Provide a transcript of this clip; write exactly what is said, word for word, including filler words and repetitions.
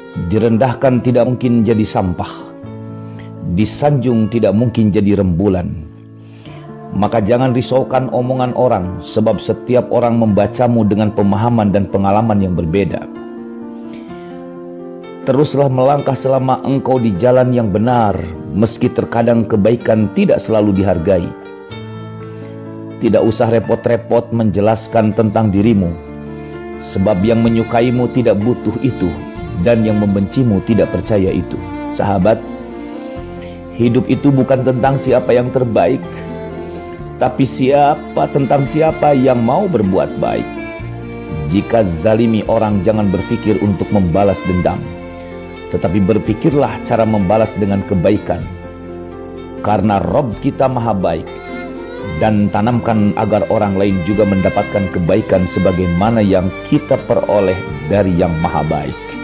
Direndahkan tidak mungkin jadi sampah, disanjung tidak mungkin jadi rembulan. Maka jangan risaukan omongan orang, sebab setiap orang membacamu dengan pemahaman dan pengalaman yang berbeda. Teruslah melangkah selama engkau di jalan yang benar, meski terkadang kebaikan tidak selalu dihargai. Tidak usah repot-repot menjelaskan tentang dirimu, sebab yang menyukaimu tidak butuh itu, dan yang membencimu tidak percaya itu. Sahabat, hidup itu bukan tentang siapa yang terbaik, tapi siapa tentang siapa yang mau berbuat baik. Jika zalimi orang, jangan berpikir untuk membalas dendam, tetapi berpikirlah cara membalas dengan kebaikan. Karena Rabb kita maha baik, dan tanamkan agar orang lain juga mendapatkan kebaikan sebagaimana yang kita peroleh dari yang maha baik.